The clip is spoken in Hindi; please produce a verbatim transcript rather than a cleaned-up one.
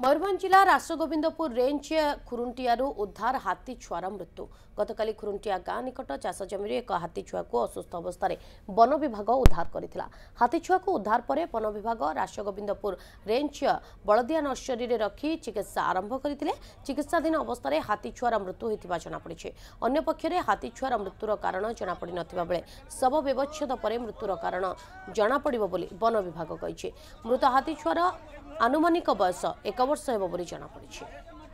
मयूरभंज जिला रासगोविंदपुर रेंज खुरुंटियारू उद्धार हाथी छुआर मृत्यु। गतकाली खुरुंटिया गाँ निकट चाष जमी एक हाथी छुआ को असुस्थ अवस्था वन विभाग उद्धार करथिला। हाथी छुआ को उद्धार पर वन विभाग रासगोविंदपुर रेंज बलदिया नर्सरी रे रखी चिकित्सा आरंभ करथिले। चिकित्साधीन अवस्था हाथी छुआर मृत्यु होइतिबा जनापड़िछे। अन्य पक्षरे हाथी छुआर मृत्युर कारण जनापड़ी नथिबा बेले शव व्यवच्छेद पर मृत्युर कारण जनापड़िबो बोली वन विभाग कहिछे। मृत हाथी छुआर आनुमानिक बयस एक वर्ष हेब बोली जनापड़िछे।